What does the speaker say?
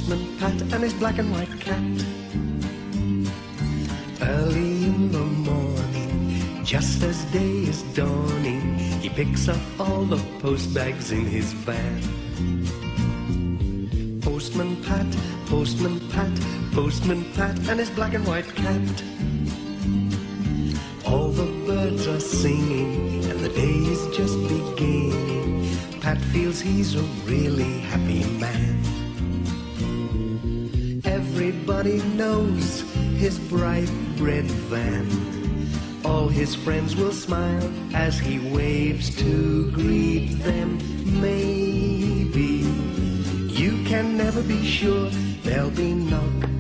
Postman Pat and his black and white cat. Early in the morning, just as day is dawning, he picks up all the post bags in his van. Postman Pat, Postman Pat, Postman Pat and his black and white cat. All the birds are singing and the day is just beginning. Pat feels he's a really happy man. Everybody knows his bright red van. All his friends will smile as he waves to greet them. Maybe you can never be sure there'll be knock